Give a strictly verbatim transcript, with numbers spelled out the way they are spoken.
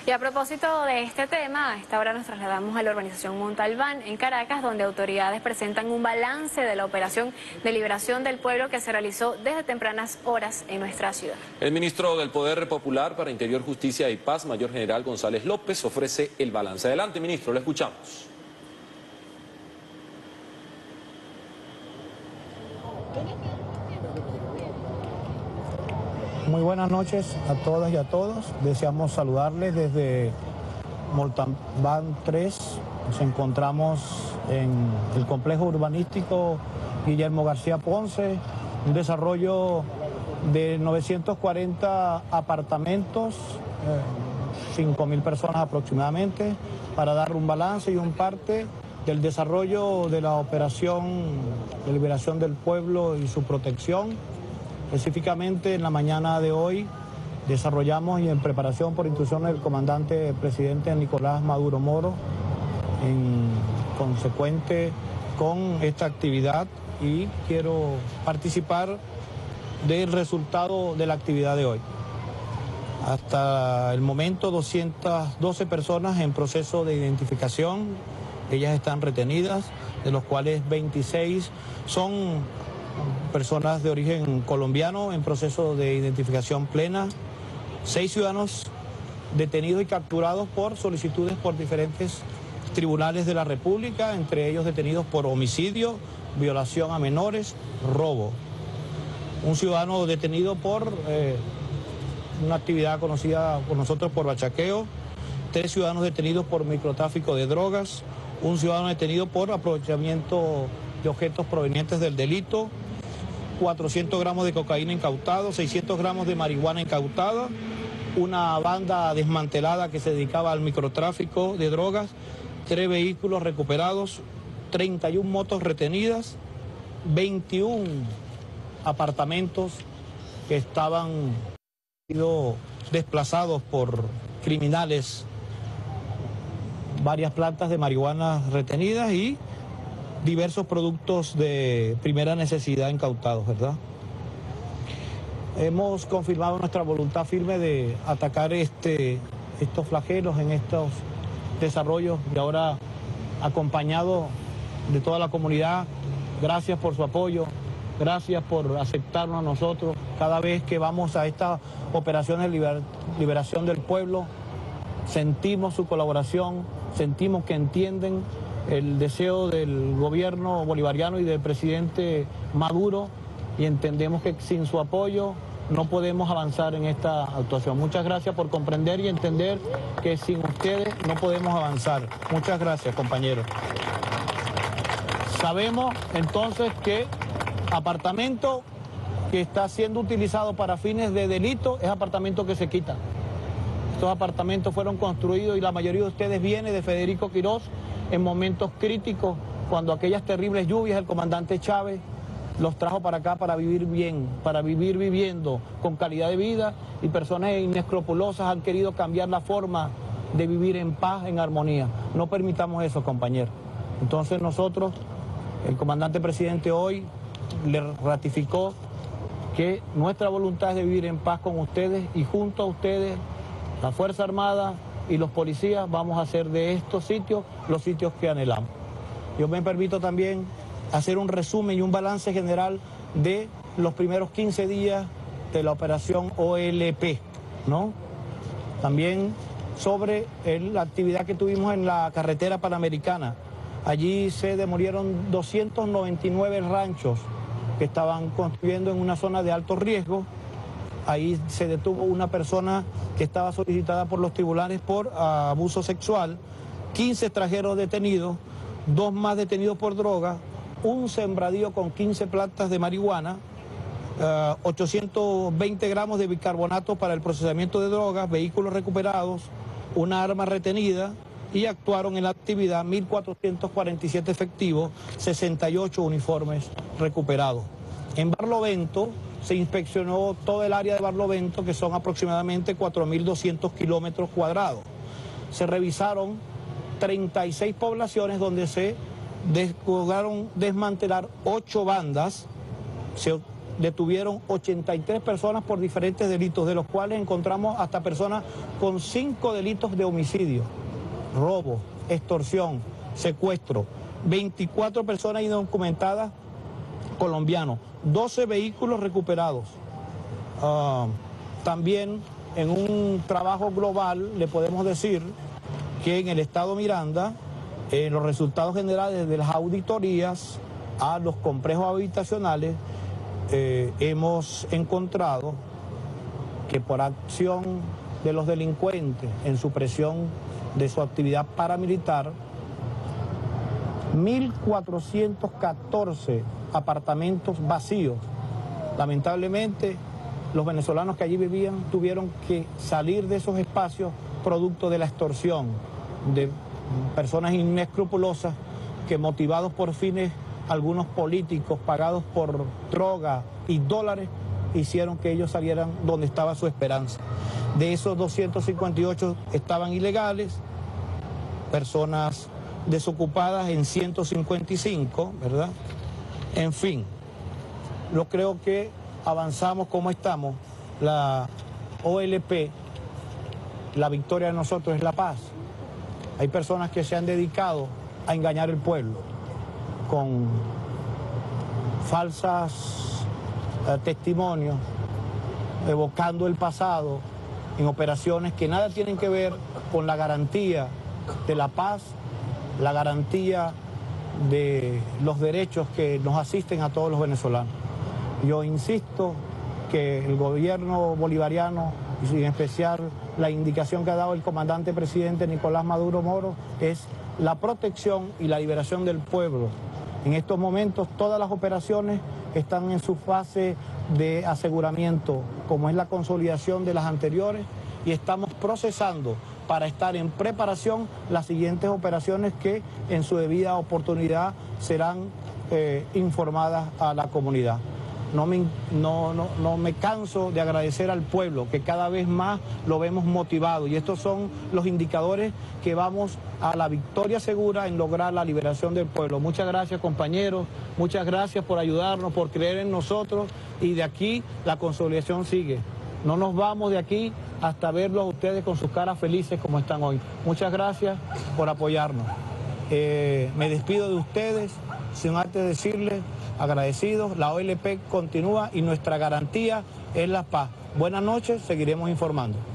Y a propósito de este tema, a esta hora nos trasladamos a la urbanización Montalbán, en Caracas, donde autoridades presentan un balance de la operación de liberación del pueblo que se realizó desde tempranas horas en nuestra ciudad. El ministro del Poder Popular para Interior, Justicia y Paz, Mayor General González López, ofrece el balance. Adelante, ministro, lo escuchamos. Muy buenas noches a todas y a todos. Deseamos saludarles desde Montalbán tres. Nos encontramos en el complejo urbanístico Guillermo García Ponce, un desarrollo de novecientos cuarenta apartamentos, eh, cinco mil personas aproximadamente, para dar un balance y un parte del desarrollo de la operación de liberación del pueblo y su protección. Específicamente en la mañana de hoy desarrollamos y en preparación por instrucción del comandante presidente Nicolás Maduro Moro, en consecuente con esta actividad, y quiero participar del resultado de la actividad de hoy. Hasta el momento doscientas doce personas en proceso de identificación, ellas están retenidas, de los cuales veintiséis son personas de origen colombiano en proceso de identificación plena, seis ciudadanos detenidos y capturados por solicitudes por diferentes tribunales de la República, entre ellos detenidos por homicidio, violación a menores, robo. Un ciudadano detenido por eh, una actividad conocida por nosotros por bachaqueo, tres ciudadanos detenidos por microtráfico de drogas, un ciudadano detenido por aprovechamiento de objetos provenientes del delito, cuatrocientos gramos de cocaína incautados, seiscientos gramos de marihuana incautada, una banda desmantelada que se dedicaba al microtráfico de drogas, tres vehículos recuperados, treinta y una motos retenidas, veintiún apartamentos que estaban sido desplazados por criminales, varias plantas de marihuana retenidas y diversos productos de primera necesidad incautados, ¿verdad? Hemos confirmado nuestra voluntad firme de atacar este, estos flagelos en estos desarrollos, y ahora acompañado de toda la comunidad. Gracias por su apoyo, gracias por aceptarnos a nosotros. Cada vez que vamos a esta operación de liber, liberación del pueblo, sentimos su colaboración, sentimos que entienden el deseo del gobierno bolivariano y del presidente Maduro, y entendemos que sin su apoyo no podemos avanzar en esta actuación. Muchas gracias por comprender y entender que sin ustedes no podemos avanzar. Muchas gracias, compañeros. Sabemos entonces que apartamento que está siendo utilizado para fines de delito es apartamento que se quita. Estos apartamentos fueron construidos, y la mayoría de ustedes viene de Federico Quirós, en momentos críticos, cuando aquellas terribles lluvias, el comandante Chávez los trajo para acá para vivir bien, para vivir viviendo con calidad de vida, y personas inescrupulosas han querido cambiar la forma de vivir en paz, en armonía. No permitamos eso, compañeros. Entonces nosotros, el comandante presidente hoy le ratificó que nuestra voluntad es de vivir en paz con ustedes, y junto a ustedes, la Fuerza Armada y los policías, vamos a hacer de estos sitios los sitios que anhelamos. Yo me permito también hacer un resumen y un balance general de los primeros quince días de la operación O L P, ¿no? También sobre el, la actividad que tuvimos en la carretera panamericana. Allí se demolieron doscientos noventa y nueve ranchos que estaban construyendo en una zona de alto riesgo. Ahí se detuvo una persona que estaba solicitada por los tribunales por uh, abuso sexual, quince extranjeros detenidos, dos más detenidos por droga, un sembradío con quince plantas de marihuana, uh, ochocientos veinte gramos de bicarbonato para el procesamiento de drogas, vehículos recuperados, una arma retenida, y actuaron en la actividad mil cuatrocientos cuarenta y siete efectivos, sesenta y ocho uniformes recuperados. En Barlovento se inspeccionó todo el área de Barlovento, que son aproximadamente cuatro mil doscientos kilómetros cuadrados. Se revisaron treinta y seis poblaciones donde se lograron desmantelar ocho bandas, se detuvieron ochenta y tres personas por diferentes delitos, de los cuales encontramos hasta personas con cinco delitos de homicidio, robo, extorsión, secuestro, veinticuatro personas indocumentadas colombianos, doce vehículos recuperados. Uh, también en un trabajo global le podemos decir que en el estado Miranda, en los resultados generales de las auditorías a los complejos habitacionales, eh, hemos encontrado que por acción de los delincuentes en supresión de su actividad paramilitar, mil cuatrocientos catorce apartamentos vacíos. Lamentablemente, los venezolanos que allí vivían tuvieron que salir de esos espacios producto de la extorsión de personas inescrupulosas que, motivados por fines algunos políticos pagados por droga y dólares, hicieron que ellos salieran donde estaba su esperanza. De esos doscientos cincuenta y ocho estaban ilegales, personas desocupadas en ciento cincuenta y cinco, ¿verdad? En fin, yo creo que avanzamos como estamos. La O L P, la victoria de nosotros es la paz. Hay personas que se han dedicado a engañar al pueblo con falsas eh, testimonios, evocando el pasado en operaciones que nada tienen que ver con la garantía de la paz, la garantía de los derechos que nos asisten a todos los venezolanos. Yo insisto que el gobierno bolivariano, y en especial la indicación que ha dado el comandante presidente Nicolás Maduro Moro, es la protección y la liberación del pueblo. En estos momentos todas las operaciones están en su fase de aseguramiento, como es la consolidación de las anteriores, y estamos procesando para estar en preparación las siguientes operaciones que en su debida oportunidad serán eh, informadas a la comunidad. No me, no, no, no me canso de agradecer al pueblo, que cada vez más lo vemos motivado, y estos son los indicadores que vamos a la victoria segura en lograr la liberación del pueblo. Muchas gracias, compañeros, muchas gracias por ayudarnos, por creer en nosotros, y de aquí la consolidación sigue. No nos vamos de aquí hasta verlos a ustedes con sus caras felices como están hoy. Muchas gracias por apoyarnos. Eh, me despido de ustedes, sin antes de decirles, agradecidos, la O L P continúa y nuestra garantía es la paz. Buenas noches, seguiremos informando.